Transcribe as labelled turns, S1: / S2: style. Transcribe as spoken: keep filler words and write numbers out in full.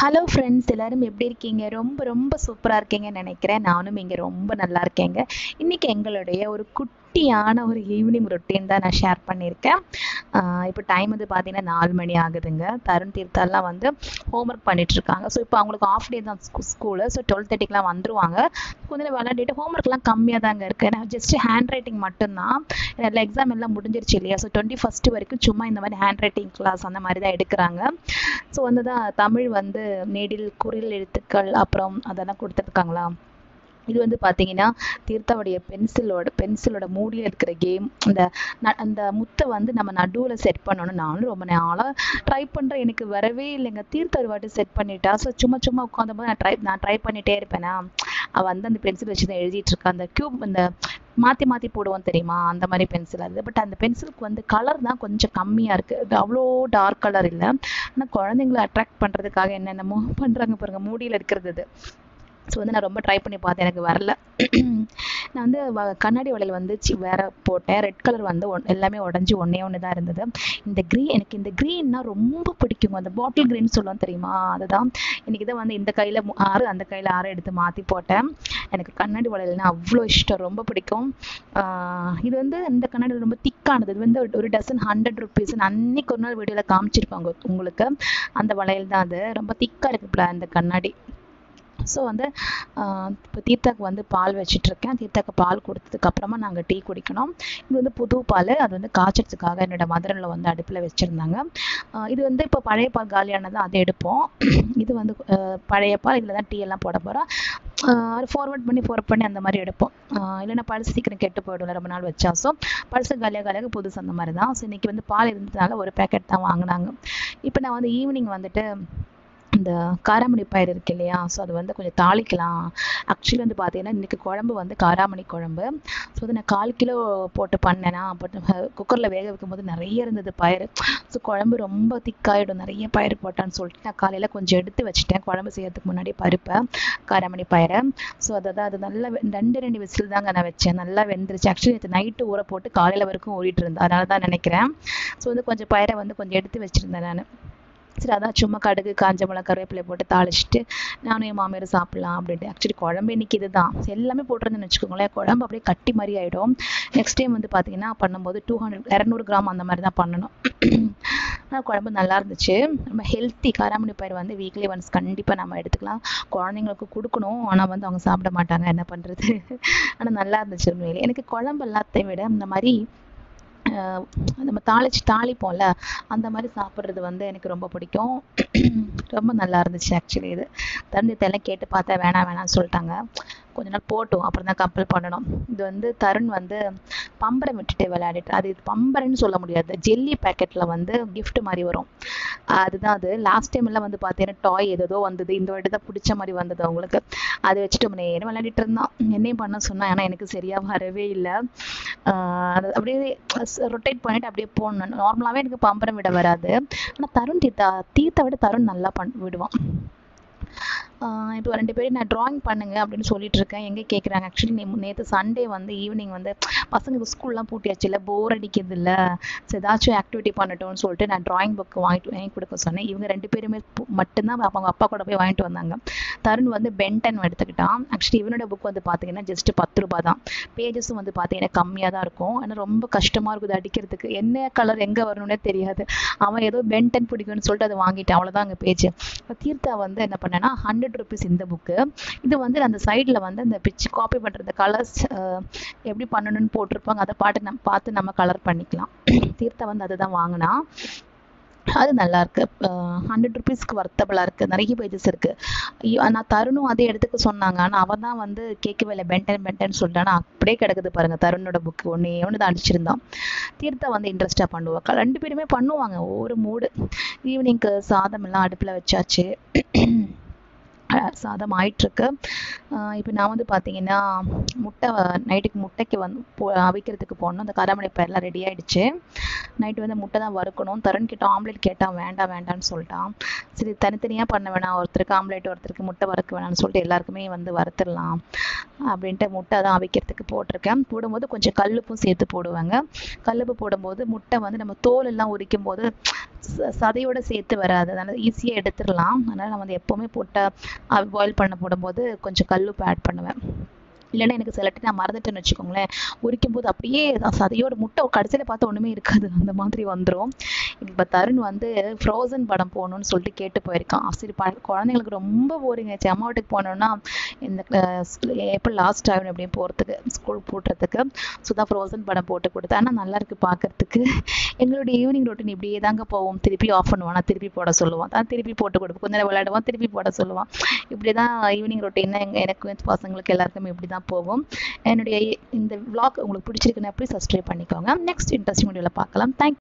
S1: Hello friends, எல்லாரும் எப்படி இருக்கீங்க? ரொம்ப ரொம்ப சூப்பராக இருக்கீங்கன்னு நினைக்கிறேன். நானும் இங்கே ரொம்ப நல்லா இருக்கேங்க. இன்றைக்கி எங்களுடைய ஒரு குட்டியான ஒரு ஈவினிங் ரொட்டீன் தான் நான் ஷேர் பண்ணியிருக்கேன். இப்போ டைம் வந்து பார்த்தீங்கன்னா நாலு மணி ஆகுதுங்க. தருண் தீர்த்தாலாம் வந்து ஹோம்ஒர்க் பண்ணிகிட்ருக்காங்க. ஸோ இப்போ அவங்களுக்கு ஆஃப் டே தான் ஸ்கூ ஸ்கூலு ஸோ டுவெல் தேர்ட்டிக்கெலாம் வந்துருவாங்க. கொஞ்சம் நேரம் விளையாடிட்டு ஹோம்ஒர்க்லாம் கம்மியாக தாங்க இருக்குது. நான் ஜஸ்ட்டு ஹேண்ட் ரைட்டிங் மட்டும்தான். எல்லா எக்ஸாம் எல்லாம் முடிஞ்சிருச்சு இல்லையா? ஸோ டுவெண்ட்டி ஃபஸ்ட்டு வரைக்கும் சும்மா இந்த மாதிரி ஹேண்ட் ரைட்டிங் கிளாஸ் அந்த மாதிரி தான் எடுக்கிறாங்க. ஸோ வந்து தான் தமிழ் வந்து நெடில் குறில் எழுத்துக்கள் அப்புறம் அதெல்லாம் கொடுத்துருக்காங்களா. இது வந்து பார்த்தீங்கன்னா தீர்த்தாவுடைய பென்சிலோட பென்சிலோட மூடியில் இருக்கிற கேம், அந்த அந்த முத்தை வந்து நம்ம நடுவில் செட் பண்ணணும். நானும் ரொம்ப நாளாக ட்ரை பண்ணுறேன், எனக்கு வரவே இல்லைங்க. தீர்த்த ஒரு வாட்டி செட் பண்ணிட்டா. ஸோ சும்மா சும்மா உட்காந்த போது நான் ட்ரை நான் ட்ரை பண்ணிகிட்டே இருப்பேனா. அவள் வந்து அந்த பென்சில் வச்சு தான் எழுதிட்டு இருக்கா. அந்த க்யூப் இந்த மாற்றி மாற்றி போடுவோம் தெரியுமா, அந்த மாதிரி பென்சில் அது. பட் அந்த பென்சிலுக்கு வந்து கலர் தான் கொஞ்சம் கம்மியாக இருக்குது. அது அவ்வளோ டார்க் கலர் இல்லை. ஆனால் குழந்தைங்களை அட்ராக்ட் பண்ணுறதுக்காக என்னென்னமோ பண்ணுறாங்க பாருங்கள், மூடியில் இருக்கிறது அது. ஸோ வந்து நான் ரொம்ப ட்ரை பண்ணி பார்த்தேன், எனக்கு வரல. நான் வந்து வ கண்ணாடி வளையல் வந்து சி வேறு போட்டேன். ரெட் கலர் வந்து ஒன் எல்லாமே உடஞ்சி ஒன்றே ஒன்று தான் இருந்தது. இந்த க்ரீன், எனக்கு இந்த க்ரீன்னா ரொம்ப பிடிக்குங்க. அந்த பாட்டில் க்ரீன் சொல்லுவோம் தெரியுமா, அதுதான். இன்றைக்கி தான் வந்து இந்த கையில் ஆறு அந்த கையில் ஆறு எடுத்து மாற்றி போட்டேன். எனக்கு கண்ணாடி வளையல்னா அவ்வளோ இஷ்டம், ரொம்ப பிடிக்கும். இது வந்து இந்த கண்ணாடி ரொம்ப திக்கானது. இது வந்து ஒரு டசன் ஹண்ட்ரட் ருபீஸ். அன்னைக்கு ஒரு நாள் வீடியோவில் காமிச்சிருப்பாங்க உங்களுக்கு. அந்த வளையல் தான் அது. ரொம்ப திக்காக இருக்குல்ல அந்த கண்ணாடி. ஸோ வந்து இப்போ தீர்த்தாக்கு வந்து பால் வச்சிட்ருக்கேன். தீர்த்தாக்கு பால் கொடுத்ததுக்கப்புறமா நாங்கள் டீ குடிக்கணும். இது வந்து புது பால், அது வந்து காய்ச்சறதுக்காக என்னோட மதரில் வந்து அடுப்பில் வச்சுருந்தாங்க. இது வந்து இப்போ பழைய பால் காலியானது அதை எடுப்போம். இது வந்து பழைய பால், இதில் தான் டீ எல்லாம் போட போகிறோம். அது ஃபார்வர்ட் பண்ணி ஃபார்வர்ட் பண்ணி அந்த மாதிரி எடுப்போம். இல்லைன்னா பழசு சீக்கிரம் கெட்டு போய்டும் ரொம்ப நாள் வச்சா. ஸோ பழசு காலியாக காலியாக புதுசு அந்த மாதிரி தான். ஸோ இன்றைக்கி வந்து பால் இருந்ததுனால ஒரு பேக்கெட் தான் வாங்கினாங்க. இப்போ நான் வந்து ஈவினிங் வந்துட்டு இந்த காராமணி பயிர் இருக்கு இல்லையா, ஸோ அது வந்து கொஞ்சம் தாளிக்கலாம். ஆக்சுவலி வந்து பார்த்தீங்கன்னா இன்றைக்கி குழம்பு வந்து காராமணி குழம்பு. ஸோ வந்து நான் கால் கிலோ போட்டு பண்ணேன்னா, போட்டு குக்கரில் வேக வைக்கும் போது நிறைய இருந்தது பயிர். ஸோ குழம்பு ரொம்ப திக்காயிடும் நிறைய பயிர் போட்டான்னு சொல்லிட்டு நான் காலையில் கொஞ்சம் எடுத்து வச்சுட்டேன் குழம்பு செய்யறதுக்கு முன்னாடி பருப்பை, காராமணி பயிரை. ஸோ அதை தான் அது நல்லா ரெண்டு ரெண்டு விசில் தாங்க நான் வச்சேன். நல்லா வெந்துருச்சு. ஆக்சுவலி இது நைட்டு ஊற போட்டு காலையில் வரைக்கும் ஓடிட்டு இருந்தேன், அதனால தான் நினைக்கிறேன். ஸோ வந்து கொஞ்சம் பயிரை வந்து கொஞ்சம் எடுத்து வச்சுருந்தேன் நான். சரி, அதான் சும்மா கடுகு காஞ்ச மிளகா கருவேப்பிலை போட்டு தாளிச்சிட்டு நானும் என் மாமியார் சாப்பிட்லாம் அப்படின்ட்டு. ஆக்சுவலி குழம்பு இன்றைக்கி இது தான் எல்லோரும் போட்டிருந்தேன்னு வச்சுக்கோங்களேன். குழம்பு அப்படியே கட்டி மாதிரி ஆகிடும். நெக்ஸ்ட் டைம் வந்து பார்த்திங்கன்னா பண்ணும்போது டூ ஹண்ட்ரட் இரநூறு கிராம் அந்த மாதிரி தான் பண்ணணும். ஆனால் குழம்பு நல்லா இருந்துச்சு. நம்ம ஹெல்த்தி காராமணி பயிர் வந்து வீக்லி ஒன்ஸ் கண்டிப்பாக நம்ம எடுத்துக்கலாம். குழந்தைங்களுக்கு கொடுக்கணும், ஆனால் வந்து அவங்க சாப்பிட மாட்டாங்க, என்ன பண்ணுறது. ஆனால் நல்லா இருந்துச்சு உண்மையிலே. எனக்கு குழம்பு எல்லாத்தையும் விட இந்த மாதிரி நம்ம தாளிச்சு தாளிப்போம்ல அந்த மாதிரி சாப்பிட்றது வந்து எனக்கு ரொம்ப பிடிக்கும். ரொம்ப நல்லா இருந்துச்சு ஆக்சுவலி. இது தருணத்தெல்லாம் கேட்டு பார்த்தா வேணாம் வேணாம்னு சொல்லிட்டாங்க. கொஞ்ச நாள் போட்டோம், அப்புறம் தான் கம்பல் பண்ணணும். இது வந்து தருண் வந்து பம்பரம் விட்டுட்டு விளையாடிட்டு, அது பம்பரன்னு சொல்ல முடியாது, ஜெல்லி பேக்கெட்டில் வந்து கிஃப்ட் மாதிரி வரும், அதுதான் அது. லாஸ்ட் டைம் எல்லாம் வந்து பார்த்தீங்கன்னா டாய் ஏதோ வந்தது, இந்த வாட்டி தான் பிடிச்ச மாதிரி வந்தது அவங்களுக்கு. அதை வச்சுட்டு நேரம் விளையாடிட்டு இருந்தான். என்னையும் பண்ண சொன்னான், ஆனால் எனக்கு சரியாக வரவே இல்லை. அது அப்படியே ரொட்டேட் பண்ணிட்டு அப்படியே போடணும். நார்மலாகவே எனக்கு பம்பரம் விட வராது. ஆனால் தருண் தீர்த்தா தீர்த்தை விட தருண் நல்லா பண் விடுவான். இப்போ ரெண்டு பேரும் நான் ட்ராயிங் பண்ணுங்க அப்படின்னு சொல்லிட்டு இருக்கேன். எங்கே கேட்குறாங்க. ஆக்சுவலி நே நேற்று சண்டே வந்து ஈவினிங் வந்து பசங்க ஸ்கூல்லாம் பூட்டியாச்சு இல்லை, போர் அடிக்கிறது இல்லை, ஸோ ஏதாச்சும் ஆக்டிவிட்டி பண்ணட்டும்னு சொல்லிட்டு நான் ட்ராயிங் புக்கு வாங்கிட்டு வாங்கி கொடுக்க சொன்னேன். இவங்க ரெண்டு பேருமே மட்டும்தான் அவங்க அப்பா கூட போய் வாங்கிட்டு வந்தாங்க. தருண் வந்து பென்டன் எடுத்துக்கிட்டான். ஆக்சுவலி இவனோட புக் வந்து பார்த்தீங்கன்னா ஜஸ்ட்டு பத்து ரூபா தான். பேஜஸும் வந்து பார்த்தீங்கன்னா கம்மியாக தான் இருக்கும். ஆனால் ரொம்ப கஷ்டமாக இருக்குது அடிக்கிறதுக்கு. என்ன கலர் எங்கே வரணும்னே தெரியாது. அவன் ஏதோ பென்டன் பிடிக்கும்னு சொல்லிட்டு அதை வாங்கிட்டான், அவ்வளோதான் அங்கே பேஜ். தீர்த்தா வந்து என்ன பண்ணேன்னா ஹண்ட்ரட் ருபீஸ் இந்த புக்கு. இது வந்து அந்த சைடில் வந்து அந்த பிச்சு காப்பி பண்ணுறது கலர்ஸ் எப்படி பண்ணணும்னு போட்டிருப்பாங்க, அதை பாட்டு நம்ம பார்த்து நம்ம கலர் பண்ணிக்கலாம். தீர்த்தா வந்து அதை தான் வாங்கினா. அது நல்லாயிருக்கு. ஹண்ட்ரட் ருபீஸ்க்கு வர்த்தபிளாக இருக்குது. நிறைய பேஜஸ் இருக்குது. நான் தருணும் அதே எடுத்துக்க சொன்னாங்க, ஆனால் அவன் தான் வந்து கேட்கவே இல்லை, பென்டன் பென்டன் சொல்லிட்டானா அப்படியே கிடக்குது பாருங்கள். தருணோட புக்கு ஒன்றே ஒன்று தான் அடிச்சிருந்தான். தீர்த்தா வந்து இன்ட்ரெஸ்டாக பண்ணுவாங்க, ரெண்டு பேருமே பண்ணுவாங்க. ஒரு மூடு. ஈவினிங்க்கு சாதம் எல்லாம் அடுப்பில் வச்சாச்சு. சாதம் ஆயிட்டுருக்கு. இப்போ நான் வந்து பார்த்தீங்கன்னா முட்டை நைட்டுக்கு முட்டைக்கு வந்து போ அவிக்கிறதுக்கு போடணும். அந்த காராமணி பயிரெலாம் ரெடி ஆகிடுச்சு. நைட்டு வந்து முட்டை தான் வறுக்கணும். தருண் கிட்ட ஆம்லேட் கேட்டால் வேண்டாம் வேண்டாம்னு சொல்லிட்டான். சரி தனித்தனியாக பண்ண வேணாம், ஒருத்தருக்கு ஆம்லேட் ஒருத்தருக்கு முட்டை வறுக்க வேணாம்னு சொல்லிட்டு எல்லாருக்குமே வந்து வறுத்துடலாம் அப்படின்ட்டு முட்டை தான் அவிக்கிறதுக்கு போட்டிருக்கேன். போடும்போது கொஞ்சம் கல்லுப்பும் சேர்த்து போடுவாங்க. கல்லுப்பு போடும்போது முட்டை வந்து நம்ம தோல் எல்லாம் உரிக்கும் போது ச- சதையோட சேர்த்து வராது, அதனால் ஈஸியாக எடுத்துடலாம். அதனால் நான் வந்து எப்போவுமே போட்ட பாயில் பண்ண போடும்போது கொஞ்சம் கல்லுப்பு ஆட் பண்ணுவேன். இல்லைன்னா எனக்கு சில டைம் நான் மறந்துட்டேன்னு வச்சுக்கோங்களேன், உரிக்கும் போது அப்படியே சதையோட முட்டை கடைசியில் பார்த்தா ஒன்றுமே இருக்காது, அந்த மாதிரி வந்துடும். இப்போ தருண் வந்து ஃப்ரோசன் படம் போகணுன்னு சொல்லிட்டு கேட்டு போயிருக்கான். சரி ப குழந்தைங்களுக்கு ரொம்ப போரிங் ஆச்சு, அம்மா வீட்டுக்கு போனோன்னா இந்த எப்போ லாஸ்ட் ஆகணும் எப்படியும் போகிறதுக்கு, ஸ்கூல் போட்டுறதுக்கு. ஸோ தான் ஃப்ரோசன் படம் போட்டு கொடுத்தேன். ஆனால் நல்லா இருக்கு பார்க்கறதுக்கு. எங்களுடைய ஈவினிங் ரொட்டீன் இப்படியே தாங்க போவோம். திருப்பி ஆஃப் பண்ணுவான், நான் திருப்பி போட சொல்லுவான், தான் திருப்பி போட்டு கொடுப்போம், கொஞ்ச நேரம் விளையாடுவான், திருப்பி போட சொல்லுவான். இப்படி தான் ஈவினிங் ரொட்டீன் எங்க எனக்கு பசங்களுக்கு எல்லாருக்குமே இப்படி தான் போகும். என்னுடைய இந்த vlog உங்களுக்கு பிடிச்சிருக்குன்னா ப்ளீஸ் சப்ஸ்கிரைப் பண்ணிக்கோங்க. நெக்ஸ்ட் இன்ட்ரெஸ்டிங் வீடியோவில் பார்க்கலாம். தேங்க்